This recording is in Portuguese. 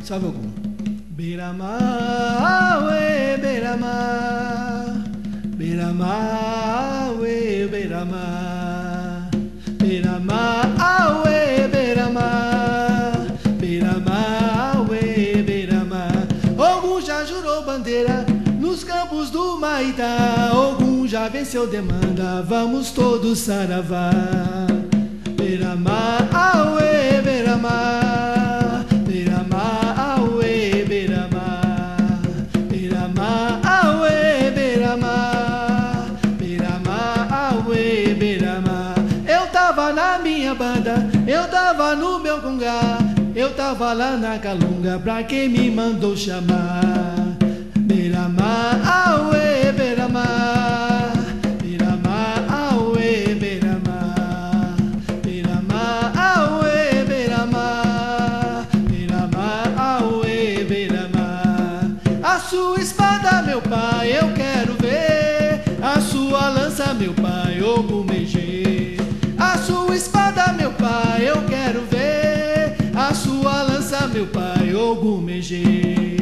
Salve algum. Beira-mar, ué, beira-mar, beira-mar, ué, beira-mar, beira-mar, ué, beira-mar, beira-mar, ué, beira-mar. Ogum já jurou bandeira nos campos do Maitá, Ogum já venceu demanda, vamos todos saravá. Beira-mar, ué, beira-mar, beira-mar, ué, beira-mar, beira-mar, ué, beira-mar, beira-mar, ué, beira-mar. Eu tava na minha banda, eu tava no meu congá, eu tava lá na calunga, pra quem me mandou chamar. Beira-mar, ué, beira-mar, beira-mar, ué, beira-mar, beira-mar, ué, beira-mar, beira-mar, ué, beira-mar. A sua espada, meu pai, eu quero ver, a sua lança, meu pai, Ogumegê. A sua espada, meu pai, eu quero ver, a sua lança, meu pai, Ogumegê.